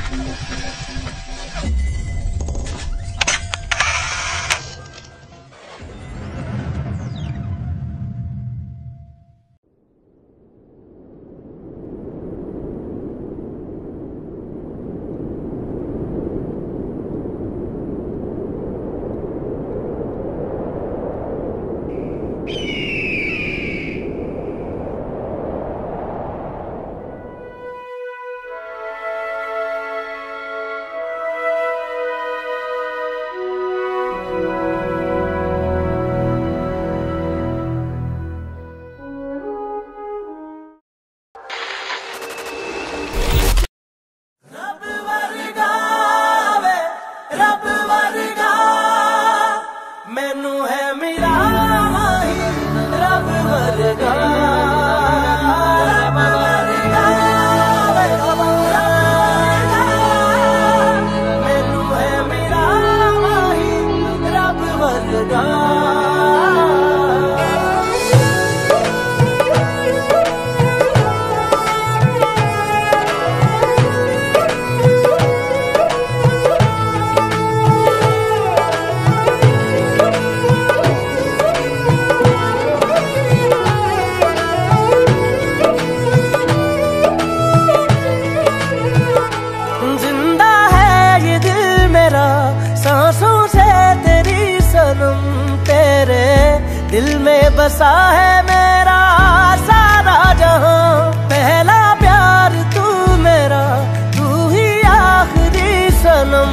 दिल में बसा है मेरा सारा जहां, पहला प्यार तू मेरा, तू ही आखिरी सनम।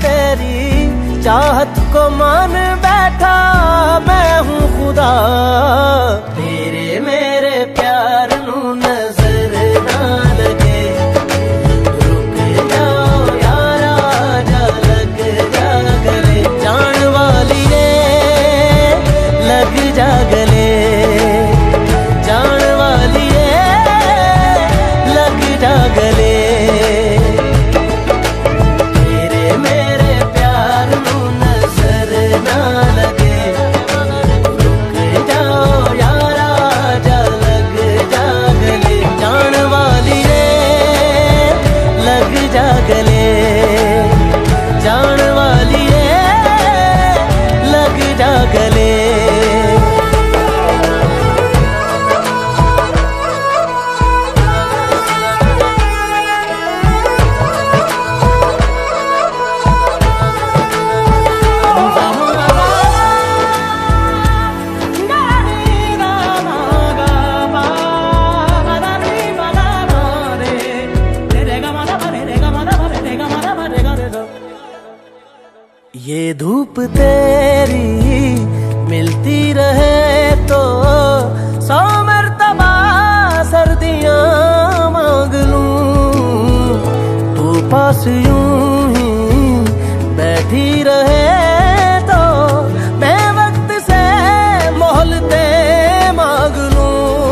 तेरी चाहत को मान बैठा मैं हूँ खुदा, तेरे मेरे प्यार नू नजर ना लगे। रुक जाओ यारा जा लग जा गले, जान वाली रे लग जा गले, जान वाली रे लग जा गले। तेरे मेरे प्यार नू नजर ना लगे। रुक जाओ यारा जा लग जा गले, जान वाली रे लग जा गले, जान वाली रे लग जा गले। ये धूप तेरी मिलती रहे तो 100 मर्तबा सर्दियाँ मांग लूं। तू पास यूं ही बैठी रहे तो मैं वक्त से मोहलते मांग लूं।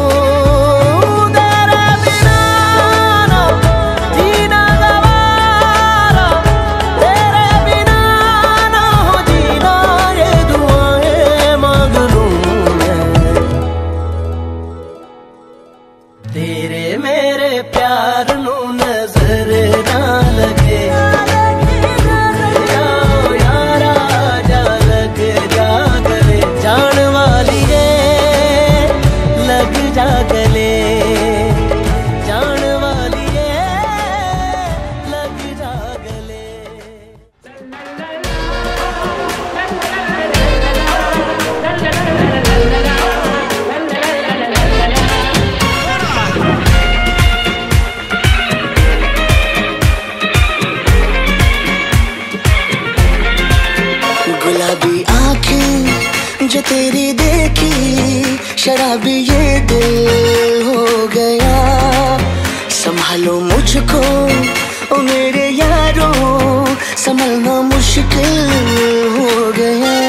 तेरे बिना ना जीना गवारा, तेरे बिना तेरे मेरे प्यार नू नजर ना लगे। जाओ यारा जा लग जा गले, जान वाली रे लग जा गले, जान वाली रे लग जा गले। गुलाबी आंखें जो तेरी देखी, शराबी ये दिल हो गया। संभालो मुझको ओ मेरे यारों, संभलना मुश्किल हो गया।